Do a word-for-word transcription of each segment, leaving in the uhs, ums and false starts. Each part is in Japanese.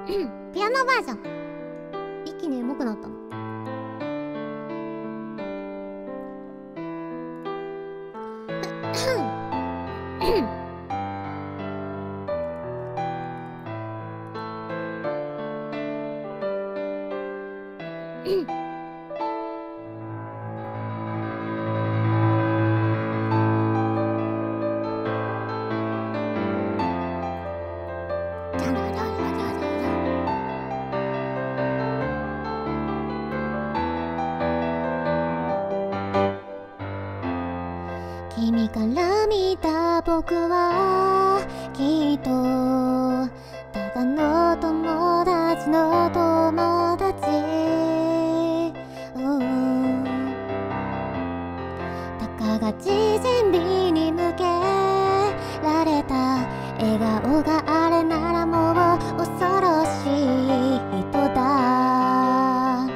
ピアノバージョン。一気に上手くなったの。君から見た僕はきっとただの友達の友達、うんたかが知人日に向けられた笑顔があれならもう恐ろしい人だ。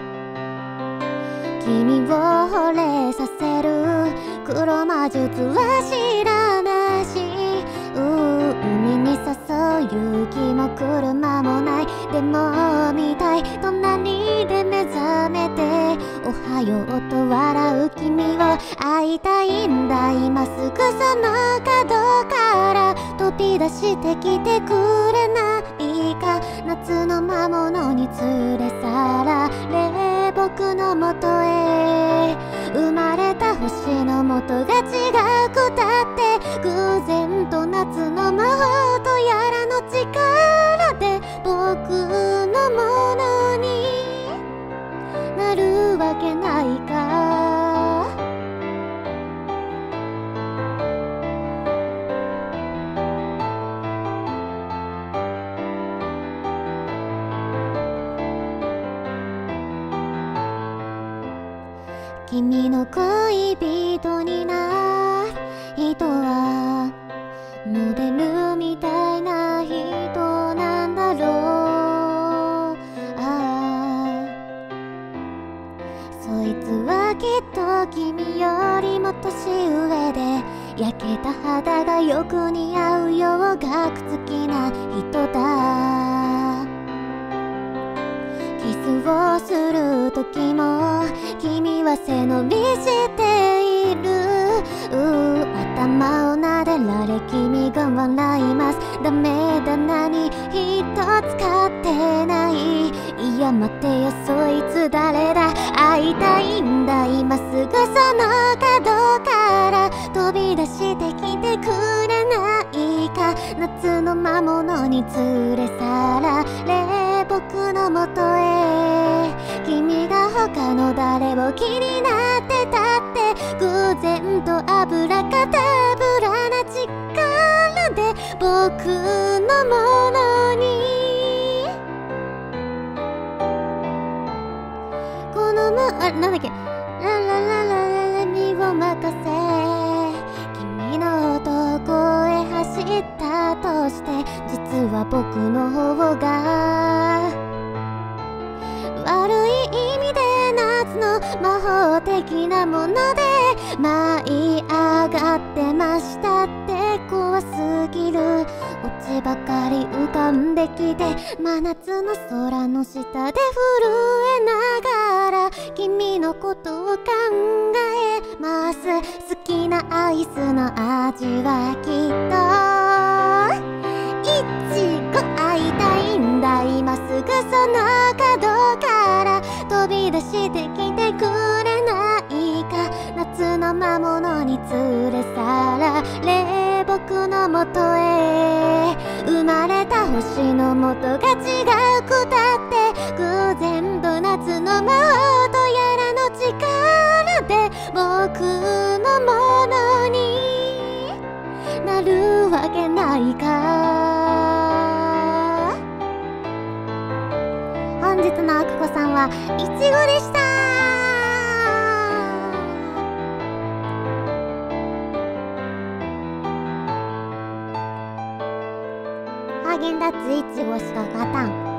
君を惚れさせる黒魔術は知らないし、海に誘う勇気も車もない。でも見たい隣で目覚めておはようと笑う君を会いたいんだ。今すぐその角から飛び出してきてくれないか。夏の魔物に連れ去られ僕のもとへ。生まれた星の元が違くたって偶然と夏の魔法とやらの力で僕のものになるわけないか。君の恋人になる人はモデルみたいな人なんだろう。ああそいつはきっと君よりも年上で焼けた肌がよく似合う洋楽好きな人だ。キスをする時も君は背伸びしている。頭を撫でられ君が笑います。ダメだ何一つ買ってない。いや待てよそいつ誰だ。会いたいんだ今すぐその角から飛び出してきてくれないか。夏の魔物に連れ去られ僕のもとへ。君が他の誰を気になってたって偶然とアブラカタブラな力で僕のものにこのむあれなんだっけラララララ身を任せ君のどこへ走ったとして実は僕の方が悪い意味で夏の魔法的なもので舞い上がってましたって怖すぎる。オチばかり浮かんできて真夏の空の下で震えながら君のことを考えます。好きなアイスの味はきっといちご会いたいんだ今すぐその角から飛び出してきてくれないか。夏の魔物に連れ去られ僕のもとへ。生まれた星の元が違くたって偶然と夏の魔法とやらの力で僕のものになるわけないか。本日のあくこさんはいちごでした。ハーゲンダッツいちごしか勝たん。